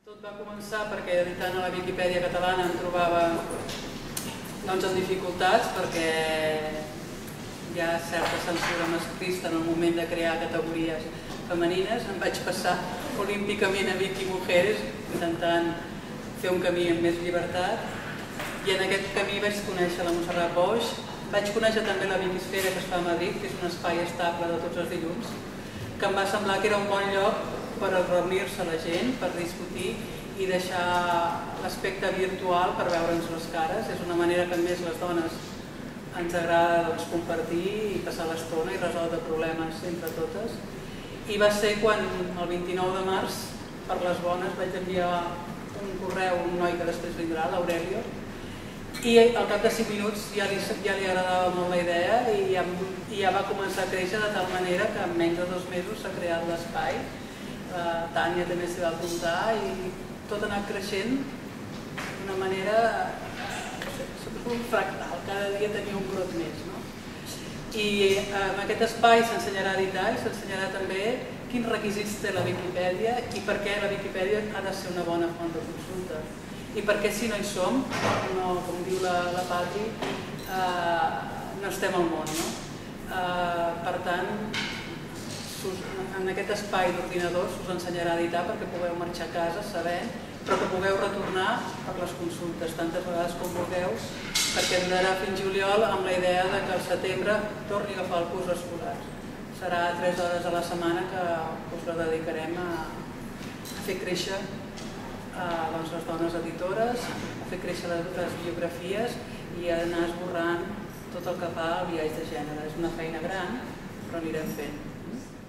Tot va començar perquè editant a la Viquipèdia catalana em trobava amb dificultats perquè hi ha certa censura masclista en el moment de crear categories femenines. Em vaig passar olímpicament a Wikimujeres intentant fer un camí amb més llibertat i en aquest camí vaig conèixer la Montserrat Boix, vaig conèixer també la Wikisfera que es fa a Madrid, que és un espai estable de tots els dilluns, que em va semblar que era un bon lloc per reunir-se la gent, per discutir i deixar l'aspecte virtual per veure'ns les cares. És una manera que a més les dones ens agrada compartir i passar l'estona i resoldre problemes entre totes. I va ser quan el 29 de març, per les bones, vaig enviar un correu a un noi que després vindrà, l'Aurelio, i al cap de 5 minuts ja li agradava molt la idea i ja va començar a créixer de tal manera que en menys de 2 mesos s'ha creat l'espai. Tània també s'hi va apuntar i tot ha anat creixent d'una manera un fractal, cada dia tenia un brot més. I en aquest espai s'ensenyarà a editar i s'ensenyarà també quins requisits té la Viquipèdia i per què la Viquipèdia ha de ser una bona font de consulta. I perquè si no hi som, com diu la Patri, no estem al món. Per tant, en aquest espai d'ordinadors us ensenyarà a editar perquè pugueu marxar a casa sabent, però que pugueu retornar per les consultes tantes vegades com vulgueu, perquè durarà fins juliol amb la idea que al setembre torni a agafar el curs escolar. Serà 3 hores a la setmana que us la dedicarem a fer créixer les dones editores, a fer créixer les biografies i a anar esborrant tot el que fa al biaix de gènere. És una feina gran, però anirem fent.